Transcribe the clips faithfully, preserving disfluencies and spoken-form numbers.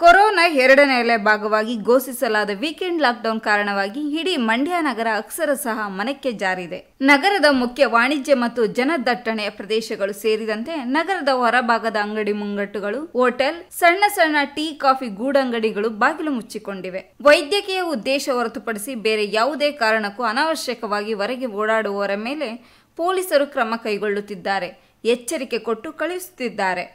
Corona ಎರಡನೇ ಅಲೆ ಭಾಗವಾಗಿ ಘೋಷಿಸಲಾದ ವೀಕೆಂಡ್ ಲಾಕ್ಡೌನ್ ಕಾರಣವಾಗಿ ಇಡೀ ಮಂಡ್ಯ ನಗರ ಅಕ್ಷರಶಃ ಮನೆಕ್ಕೆ ಜಾರಿದೆ. ನಗರದ ಮುಖ್ಯ ವಾಣಿಜ್ಯ ಮತ್ತು ಜನದಟ್ಟಣೆಯ ಪ್ರದೇಶಗಳು ಸೇರಿದಂತೆ ನಗರದ ಹೊರಭಾಗದ ಅಂಗಡಿ ಮುಂಗಟ್ಟುಗಳು, ಹೋಟೆಲ್, ಸಣ್ಣ ಸಣ್ಣ ಟೀ ಕಾಫಿ ಗೂಡಂಗಡಿಗಳು ಬಾಗಿಲು ಮುಚ್ಚಿಕೊಂಡಿವೆ. ವೈದ್ಯಕೀಯ ಉದ್ದೇಶ ಹೊರತುಪಡಿಸಿ ಬೇರೆ ಯಾವುದೇ ಕಾರಣಕ್ಕೂ ಅನಾವಶ್ಯಕವಾಗಿ ಹೊರಗೆ ಓಡಾಡುವವರ ಮೇಲೆ ಪೊಲೀಸರು ಕ್ರಮ ಕೈಗೊಳ್ಳುತ್ತಿದ್ದಾರೆ, ಎಚ್ಚರಿಕೆ ಕೊಟ್ಟು ಕಳುಹಿಸುತ್ತಿದ್ದಾರೆ.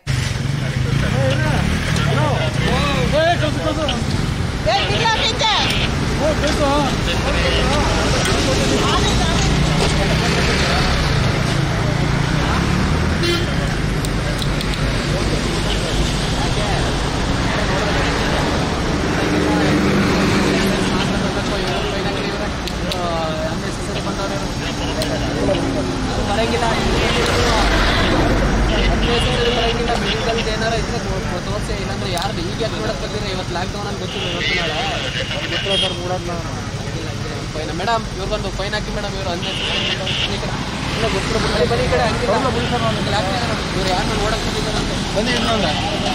ತೋರಿಸಿ ಇಲ್ಲಾಂದ್ರೆ ಯಾರು ಈಗ ನೋಡಕ್ ಬಂದಿದ್ರೆ ಇವತ್ತು ಲಾಕ್ಡೌನ್ ಅಂತ ಗೊತ್ತಿಲ್ಲ. ಇವತ್ತು ನಾಳೆ ಗೊತ್ತಿಲ್ಲ ಸರ್ ನೋಡೋಣ ಫೈನ್ ಮೇಡಮ್, ಇವ್ರು ಬಂದು ಫೈನ್ ಹಾಕಿ ಮೇಡಮ್, ಇವರು ಹಂಗೆ ಇಲ್ಲ ಗೊತ್ತಿರೋ ಬರೀ ಈ ಕಡೆ ಹಂಗಿಲ್ಲ ಇವ್ರು ಯಾರು ನೋಡಕ್ ಬಂದಿದ್ದಾರೆ ಅಂತ ಬನ್ನಿ ಇನ್ನೊಂದು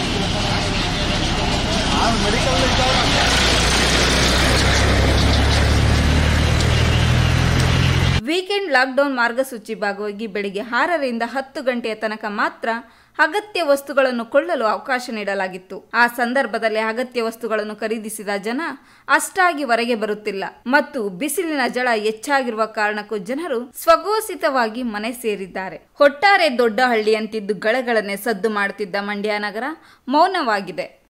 ಮೆಡಿಕಲ್. ವೀಕೆಂಡ್ ಲಾಕ್ಡೌನ್ ಮಾರ್ಗಸೂಚಿ ಭಾಗವಾಗಿ ಬೆಳಿಗ್ಗೆ ಆರರಿಂದ ಹತ್ತು ಗಂಟೆಯ ತನಕ ಮಾತ್ರ ಅಗತ್ಯ ವಸ್ತುಗಳನ್ನು ಕೊಳ್ಳಲು ಅವಕಾಶ ನೀಡಲಾಗಿತ್ತು. ಆ ಸಂದರ್ಭದಲ್ಲಿ ಅಗತ್ಯ ವಸ್ತುಗಳನ್ನು ಖರೀದಿಸಿದ ಜನ ಅಷ್ಟಾಗಿ ಹೊರಗೆ ಬರುತ್ತಿಲ್ಲ ಮತ್ತು ಬಿಸಿಲಿನ ಝಳ ಹೆಚ್ಚಾಗಿರುವ ಕಾರಣಕ್ಕೂ ಜನರು ಸ್ವಘೋಷಿತವಾಗಿ ಮನೆ ಸೇರಿದ್ದಾರೆ. ಒಟ್ಟಾರೆ ದೊಡ್ಡ ಹಳ್ಳಿಯಂತಿದ್ದು ಗಳಗಳನ್ನೇ ಸದ್ದು ಮಾಡುತ್ತಿದ್ದ ಮಂಡ್ಯ ನಗರ ಮೌನವಾಗಿದೆ.